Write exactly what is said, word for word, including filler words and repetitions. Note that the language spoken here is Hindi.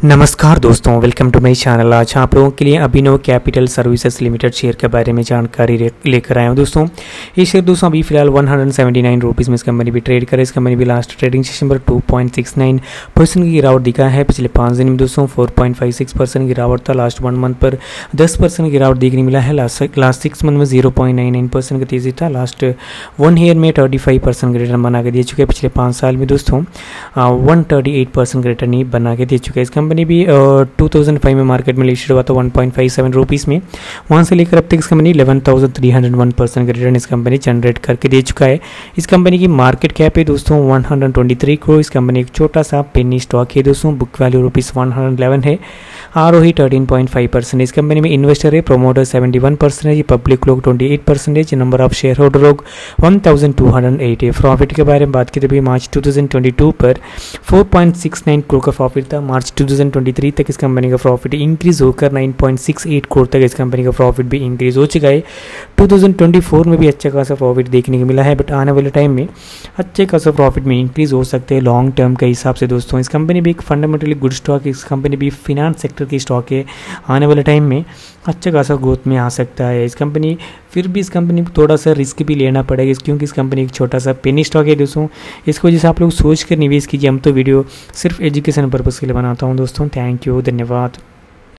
नमस्कार दोस्तों, वेलकम टू माय चैनल। आज आप लोगों के लिए Abhinav Capital Services Limited share के बारे में जानकारी लेकर आया हूं दोस्तों। ये शेयर दोस्तों अभी फिलहाल one hundred seventy nine rupees में इस कंपनी भी ट्रेड करे। इस कंपनी भी लास्ट ट्रेडिंग सेशन पर two point six nine percent की गिरावट दिखा है। पिछले पाँच दिन में दोस्तों four point five six percent गिरावट था। लास्ट वन मंथ पर दस परसेंट गिरावट देखने मिला है। लास्ट लास्ट सिक्स मंथ में zero point nine nine percent का तेजी था। लास्ट वन ईयर में थर्टी फाइव परसेंट का रिटर्न बना के दे चुके हैं। पिछले पाँच साल में दोस्तों वन थर्टी एट परसेंट का रिटर्न ही बना के दे चुके हैं। इस कंपनी भी टू थाउजेंड फाइव में मार्केट में लिस्टेड हुआ था one point five seven rupees में। वहां से लेकर अब तक इस कंपनी eleven thousand three hundred one percent का रिटर्न इस कंपनी जनरेट करके दे चुका है। इस कंपनी की मार्केट कैप है दोस्तों one hundred twenty three crore. इस कंपनी एक छोटा सा पेनी स्टॉक है दोस्तों। Book value rupees one hundred eleven है। आर ओ ही थर्टीन पॉइंट फाइव परसेंट। इस कंपनी में इन्वेस्टर है, प्रोमोटर सेवेंटी वन परसेंट है, पब्लिक लोग twenty eight percentage, number of shareholder लोग one thousand two hundred eight है। प्रॉफिट के बारे में बात की तो March two thousand twenty to पर four point six nine crore का प्रॉफिट था। March two thousand twenty three तक इस कंपनी का प्रॉफिट इंक्रीज होकर nine point six eight crore तक इस कंपनी का प्रॉफिट भी इंक्रीज हो चुका है। टू थाउजेंड ट्वेंटी फोर में भी अच्छा खासा प्रॉफिट देखने को मिला है, बट आने वाले टाइम में अच्छे खासा प्रॉफिट में इंक्रीज हो सकते हैं लॉन्ग टर्म के हिसाब से दोस्तों। इस कंपनी भी एक फंडामेंटली गुड स्टॉक है। इस कंपनी भी फिनेंस सेक्टर की स्टॉक है। आने वाले टाइम में अच्छा खासा ग्रोथ में आ सकता है इस कंपनी। फिर भी इस कंपनी को थोड़ा सा रिस्क भी लेना पड़ेगा क्योंकि इस कंपनी एक छोटा सा पेनी स्टॉक है दोस्तों। इसको वजह से आप लोग सोच कर निवेश कीजिए। हम तो वीडियो सिर्फ एजुकेशन पर्पज़ के लिए बनाता हूँ दोस्तों। थैंक यू, धन्यवाद।